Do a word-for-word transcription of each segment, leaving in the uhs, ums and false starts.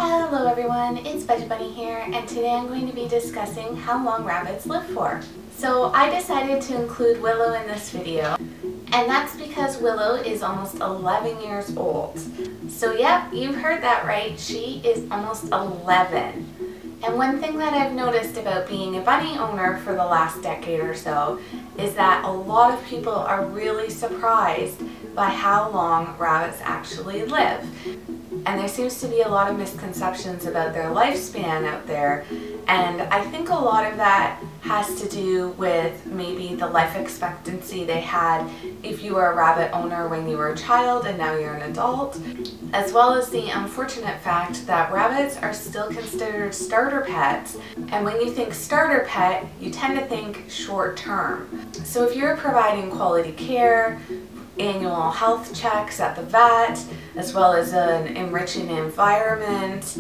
Hello everyone, it's Budget Bunny here, and today I'm going to be discussing how long rabbits live for. So I decided to include Willow in this video, and that's because Willow is almost eleven years old. So yep, you've heard that right, she is almost eleven. And one thing that I've noticed about being a bunny owner for the last decade or so is that a lot of people are really surprised by how long rabbits actually live. And there seems to be a lot of misconceptions about their lifespan out there, and I think a lot of that has to do with maybe the life expectancy they had if you were a rabbit owner when you were a child and now you're an adult, as well as the unfortunate fact that rabbits are still considered starter pets, and when you think starter pet, you tend to think short term. So if you're providing quality care, annual health checks at the vet, as well as an enriching environment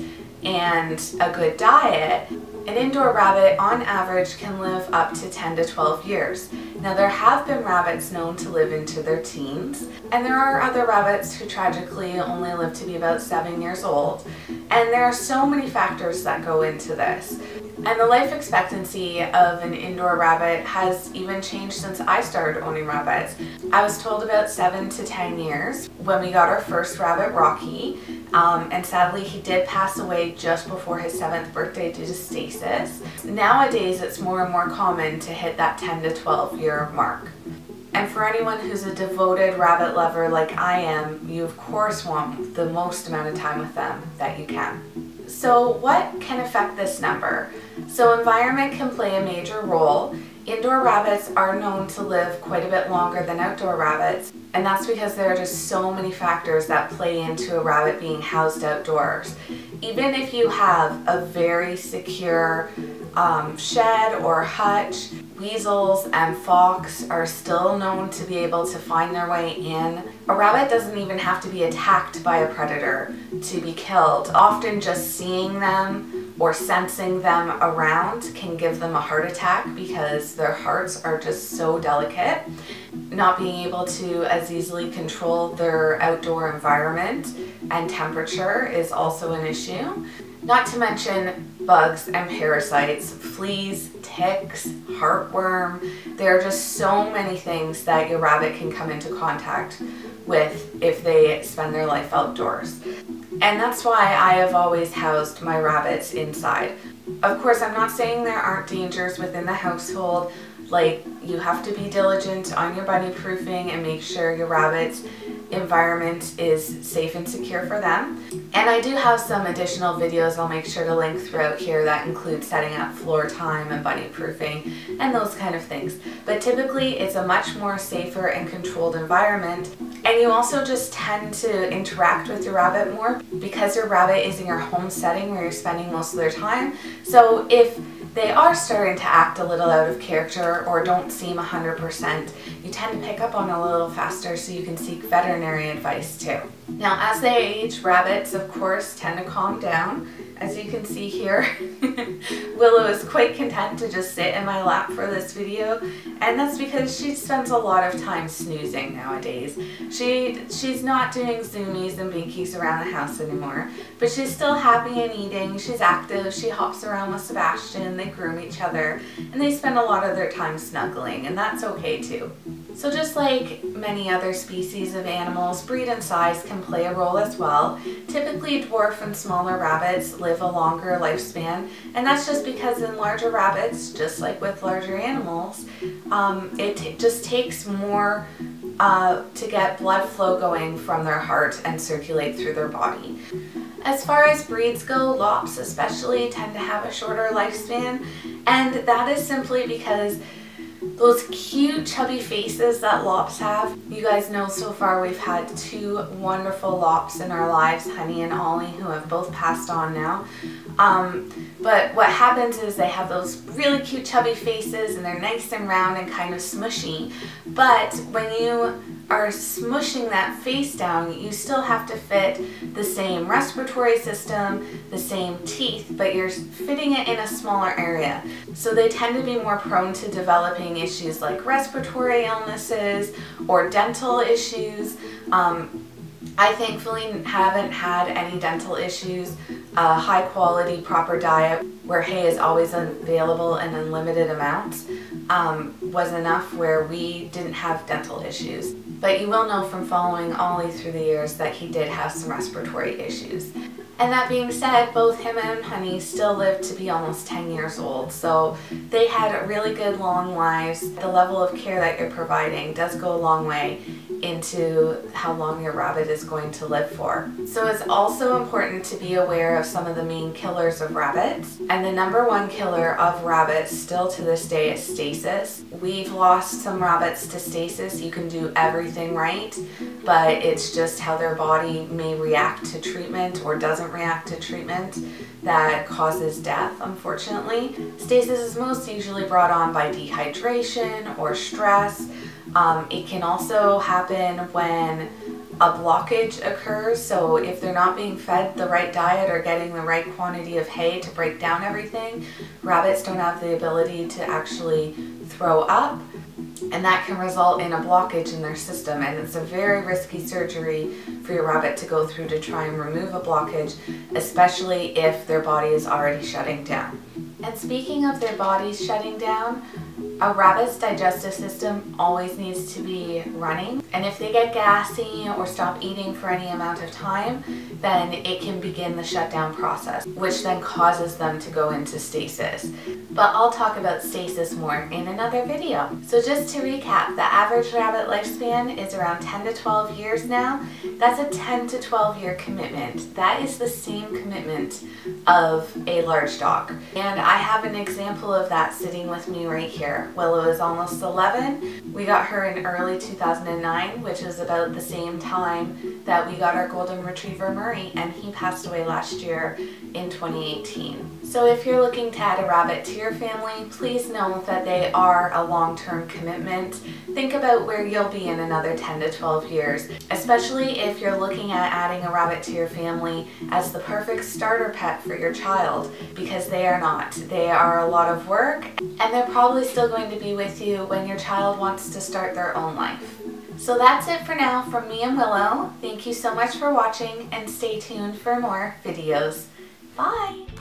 and a good diet, an indoor rabbit on average can live up to ten to twelve years. Now there have been rabbits known to live into their teens, and there are other rabbits who tragically only live to be about seven years old, and there are so many factors that go into this. And the life expectancy of an indoor rabbit has even changed since I started owning rabbits. I was told about seven to ten years when we got our first rabbit, Rocky, um, and sadly he did pass away just before his seventh birthday due to stasis. Nowadays it's more and more common to hit that ten to twelve year mark. And for anyone who's a devoted rabbit lover like I am, you of course want the most amount of time with them that you can. So what can affect this number? So environment can play a major role. Indoor rabbits are known to live quite a bit longer than outdoor rabbits, and that's because there are just so many factors that play into a rabbit being housed outdoors. Even if you have a very secure um, shed or hutch, weasels and fox are still known to be able to find their way in. A rabbit doesn't even have to be attacked by a predator to be killed. Often just seeing them or sensing them around can give them a heart attack because their hearts are just so delicate. Not being able to as easily control their outdoor environment and temperature is also an issue. Not to mention bugs and parasites, fleas, ticks, heartworm. There are just so many things that your rabbit can come into contact with if they spend their life outdoors. And that's why I have always housed my rabbits inside. Of course, I'm not saying there aren't dangers within the household, like you have to be diligent on your bunny proofing and make sure your rabbit's environment is safe and secure for them. And I do have some additional videos I'll make sure to link throughout here that include setting up floor time and bunny proofing and those kind of things. But typically it's a much more safer and controlled environment, and you also just tend to interact with your rabbit more because your rabbit is in your home setting where you're spending most of their time. So if they are starting to act a little out of character or don't seem one hundred percent, you tend to pick up on it a little faster, so you can seek veterinary advice too. Now as they age, rabbits of course tend to calm down. As you can see here, Willow is quite content to just sit in my lap for this video, and that's because she spends a lot of time snoozing nowadays. She She's not doing zoomies and binkies around the house anymore, but she's still happy and eating, she's active, she hops around with Sebastian, they groom each other, and they spend a lot of their time snuggling, and that's okay too. So just like many other species of animals, breed and size can play a role as well. Typically dwarf and smaller rabbits live a longer lifespan, and that's just because in larger rabbits, just like with larger animals, um, it t just takes more uh, to get blood flow going from their heart and circulate through their body. As far as breeds go, Lops especially tend to have a shorter lifespan, and that is simply because those cute chubby faces that Lops have. You guys know so far we've had two wonderful Lops in our lives, Honey and Ollie, who have both passed on now. Um, but what happens is they have those really cute chubby faces and they're nice and round and kind of smushy. But when you are smushing that face down, you still have to fit the same respiratory system, the same teeth, but you're fitting it in a smaller area. So they tend to be more prone to developing issues like respiratory illnesses or dental issues. Um, I thankfully haven't had any dental issues a high quality, proper diet where hay is always available in unlimited amounts um, was enough where we didn't have dental issues. But you will know from following Ollie through the years that he did have some respiratory issues. And that being said, both him and Honey still lived to be almost ten years old, so they had really good long lives. The level of care that you're providing does go a long way into how long your rabbit is going to live for. So it's also important to be aware of some of the main killers of rabbits. And the number one killer of rabbits still to this day is stasis. We've lost some rabbits to stasis. You can do everything right, but it's just how their body may react to treatment or doesn't react to treatment that causes death, unfortunately. Stasis is most usually brought on by dehydration or stress. Um, it can also happen when a blockage occurs, so if they're not being fed the right diet or getting the right quantity of hay to break down everything, rabbits don't have the ability to actually throw up, and that can result in a blockage in their system, and it's a very risky surgery for your rabbit to go through to try and remove a blockage, especially if their body is already shutting down. And speaking of their bodies shutting down, a rabbit's digestive system always needs to be running, and if they get gassy or stop eating for any amount of time, then it can begin the shutdown process, which then causes them to go into stasis. But I'll talk about stasis more in another video. So just to recap, the average rabbit lifespan is around ten to twelve years now. That's a ten to twelve year commitment. That is the same commitment of a large dog. And I have an example of that sitting with me right here. Willow is almost eleven. We got her in early two thousand nine, which is about the same time that we got our golden retriever Murray, and he passed away last year in twenty eighteen. So if you're looking to add a rabbit to your family, please know that they are a long-term commitment. Think about where you'll be in another ten to twelve years, especially if you're looking at adding a rabbit to your family as the perfect starter pet for your child, because they are not. They are a lot of work, and they're probably still going to be with you when your child wants to start their own life. So that's it for now from me and Willow. Thank you so much for watching, and stay tuned for more videos. Bye!